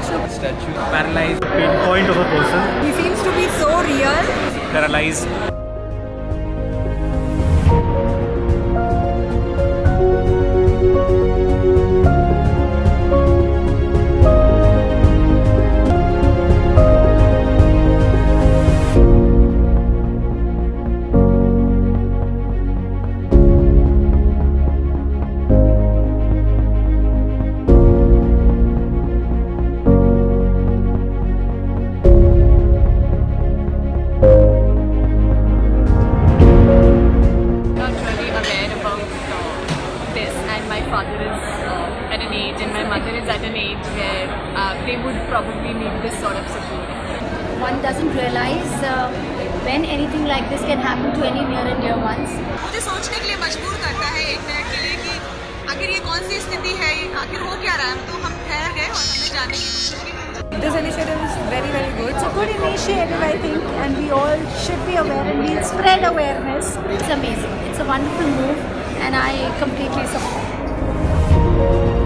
Statue. Paralyzed. Pinpoint of a person. He seems to be so real. Paralyzed. My father is at an age and my mother is at an age where they would probably need this sort of support. One doesn't realize when anything like this can happen to any near and dear ones. मुझे सोचने के लिए मजबूर करता है एक minute के लिए कि आखिर ये कौन सी स्थिति है, आखिर हो क्या रहा है। तो हम ठहर गए और हमने जानने की कोशिश की। This initiative is very, very good. It's a good initiative, I think, and we all should be aware and we'll spread awareness. It's amazing. It's a wonderful move and I completely support.